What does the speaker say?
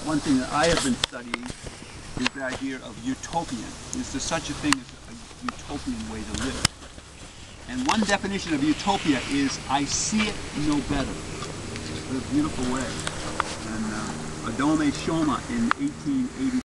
one thing that I have been studying is the idea of utopian. Is there such a thing as a utopian way to live? And one definition of utopia is I see it no better. What a beautiful way. And Adome Shoma in 1880